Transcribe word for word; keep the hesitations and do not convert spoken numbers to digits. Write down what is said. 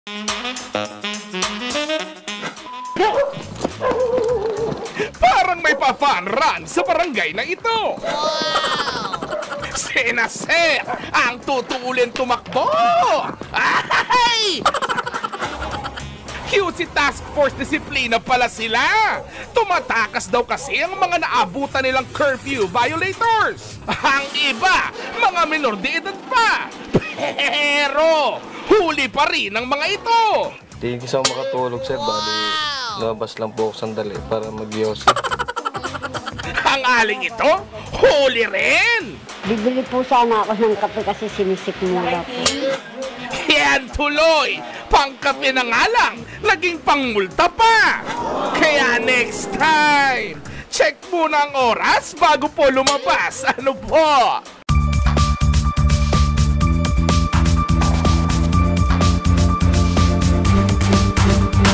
Parang may pa-fun run sa barangay na ito. Sina Sir ang tutulin tumakbo. Ay! Q C Task Force Disiplina pala sila. Tumatakas daw kasi ang mga naabutan nilang curfew violators. Ang iba, mga minor de edad pa. Pero huli pa rin ang mga ito. Di kasi ako makatulog, sir. Bali, lumabas lang po ako sandali para mag-yosi. Ang aling ito, huli rin. Bibili po sana ako ng kape kasi sinisik mula po. Yan tuloy, pangkape na nga lang, naging pangmulta pa. Kaya next time, check muna ang oras bago po lumabas. Ano po?